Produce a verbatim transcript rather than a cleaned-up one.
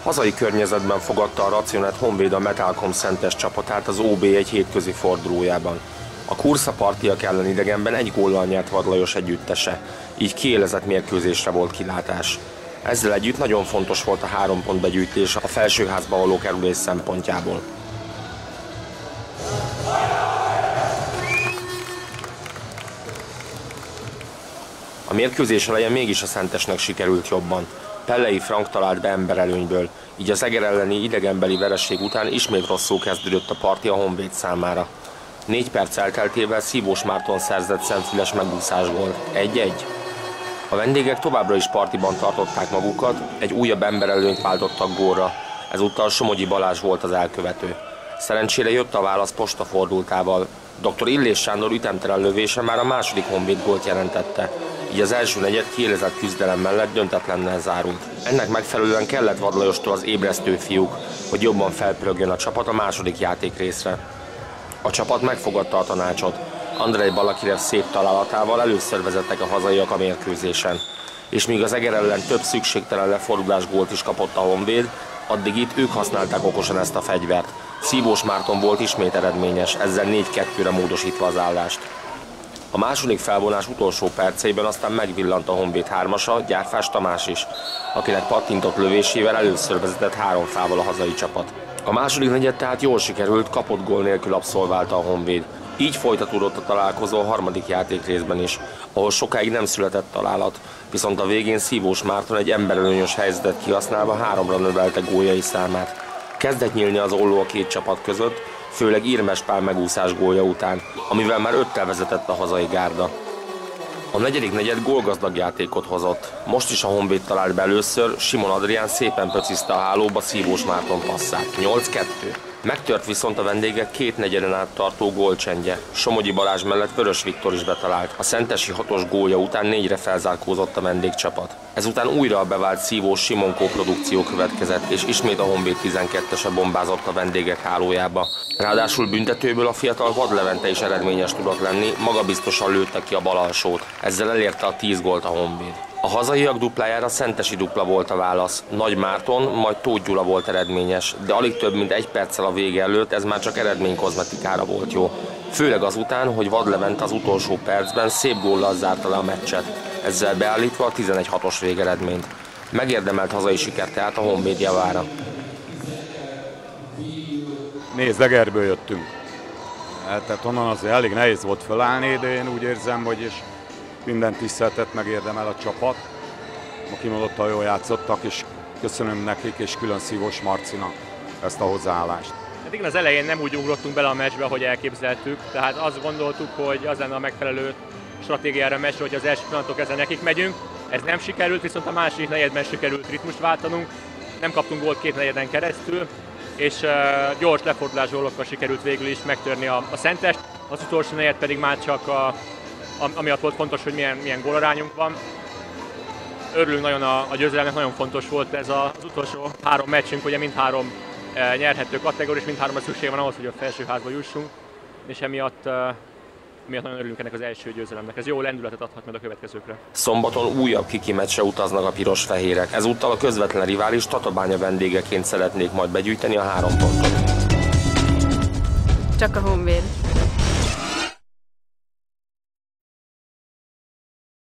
Hazai környezetben fogadta a Racionet Honvéd a Metalcom Szentes csapatát az o bé egy hétközi fordulójában. A Kursa partiak ellen idegenben egy góllal nyert Vad Lajos együttese, így kiélezett mérkőzésre volt kilátás. Ezzel együtt nagyon fontos volt a három pont begyűjtés a felsőházba való kerülés szempontjából. A mérkőzés elején mégis a Szentesnek sikerült jobban. Pellei Frank talált be emberelőnyből, így az Eger elleni idegenbeli vereség után ismét rosszul kezdődött a parti a Honvéd számára. Négy perc elteltével Szívós Márton szerzett szemfüles megúszásból. egy-egy. A vendégek továbbra is partiban tartották magukat, egy újabb emberelőnyt váltottak gólra, ezúttal Somogyi Balázs volt az elkövető. Szerencsére jött a válasz postafordultával. doktor Illés Sándor ütemtelen lövése már a második Honvéd gólt jelentette, így az első negyed kiélezett küzdelem mellett döntetlennel zárult. Ennek megfelelően kellett Vad Lajostól az ébresztő fiúk, hogy jobban felpörögjön a csapat a második játékrészre. A csapat megfogadta a tanácsot. Andrej Balakirev szép találatával először vezettek a hazaiak a mérkőzésen. És míg az Eger ellen több szükségtelen lefordulás gólt is kapott a Honvéd, addig itt ők használták okosan ezt a fegyvert. Szívós Márton volt ismét eredményes, ezzel négy kettőre módosítva az állást. A második felvonás utolsó perceiben aztán megvillant a Honvéd hármasa, Gyárfás Tamás is, akinek pattintott lövésével először vezetett három fával a hazai csapat. A második negyed tehát jól sikerült, kapott gól nélkül abszolválta a Honvéd. Így folytatódott a találkozó a harmadik játékrészben is, ahol sokáig nem született találat, viszont a végén Szívós Márton egy emberelőnyös helyzetet kihasználva háromra növelte góljai számát. Kezdett nyílni az olló a két csapat között, főleg Irmes Pál megúszás gólja után, amivel már öttel vezetett a hazai gárda. A negyedik negyed gólgazdag játékot hozott. Most is a Honvéd talált be először, Simon Adrián szépen pöciszte a hálóba Szívós Márton passzát. nyolc kettő. Megtört viszont a vendégek két negyeden át tartó gólcsendje. Somogyi Balázs mellett Vörös Viktor is betalált. A szentesi hatos gólja után négyre felzárkózott a vendégcsapat. Ezután újra a bevált Szívós Simon kóprodukció következett, és ismét a Honvéd tizenkettese bombázott a vendégek hálójába. Ráadásul büntetőből a fiatal Vad Levente is eredményes tudott lenni, magabiztosan lőtte ki a bal alsót. Ezzel elérte a tíz gólt a Honvéd. A hazaiak duplájára szentesi dupla volt a válasz. Nagy Márton, majd Tóth Gyula volt eredményes, de alig több mint egy perccel a vége előtt ez már csak eredménykozmetikára volt jó. Főleg azután, hogy Vad Levente az utolsó percben szép góllal zárta le a meccset, ezzel beállítva a tizenegy hatos végeredményt. Megérdemelt hazai siker tehát a Honvéd javára. Nézd, Egerből jöttünk. Tehát onnan azért elég nehéz volt felállni, de én úgy érzem, hogy és minden tiszteletet megérdemel a csapat. A kimondottan jól játszottak, és köszönöm nekik, és külön Szívós Marcinak ezt a hozzáállást. Hát igen, az elején nem úgy ugrottunk bele a meccsbe, ahogy elképzeltük, tehát azt gondoltuk, hogy az lenne a megfelelő stratégiára a meccsre, hogy az első pillanatok ezen nekik megyünk. Ez nem sikerült, viszont a második negyedben sikerült ritmust váltanunk. Nem kaptunk gólt két negyeden keresztül, és uh, gyors lefordulás gólokkal sikerült végül is megtörni a, a Szentest. Az utolsó negyed pedig már csak a amiatt volt fontos, hogy milyen, milyen gólarányunk van. Örülünk nagyon a, a győzelemnek, nagyon fontos volt ez a, az utolsó három meccsünk, ugye mindhárom e, nyerhető kategória, és mindháromra szükség van ahhoz, hogy a felsőházba jussunk, és emiatt, e, emiatt nagyon örülünk ennek az első győzelemnek. Ez jó lendületet adhat majd a következőkre. Szombaton újabb kiki meccsre utaznak a piros-fehérek. Ezúttal a közvetlen rivális Tatabánya vendégeként szeretnék majd begyűjteni a három pontot. Csak a Honvéd.